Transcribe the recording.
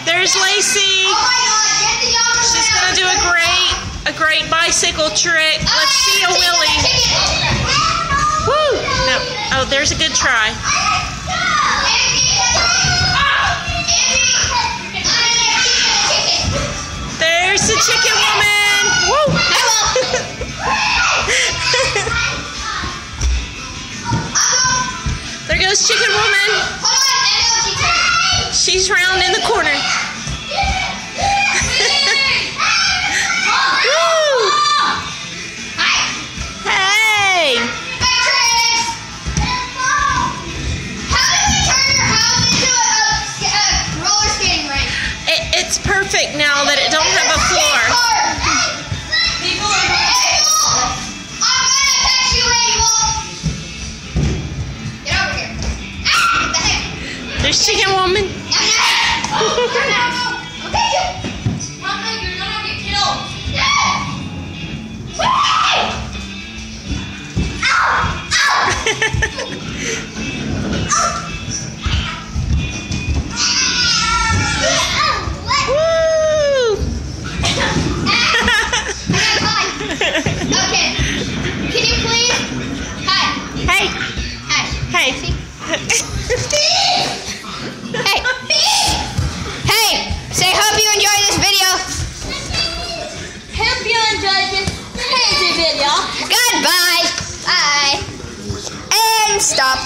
There's Lacey. She's gonna do a great bicycle trick. Let's see a wheelie. Woo! No. Oh, there's a good try. There's the chicken woman. Woo! There goes chicken woman. She's round in the corner. Hey! How did we turn your house into a roller skating rink? It's perfect now that it don't have a floor. People are I'm gonna catch you when you walk. Get over here. What the heck? There's chicken woman. You're gonna get killed. Woo! Okay. Can you please? Hi. Hey. Hi. Hey. Hey. Hey. Say hope you enjoyed this video. Hope you enjoyed this crazy video. Goodbye. Bye. And stop.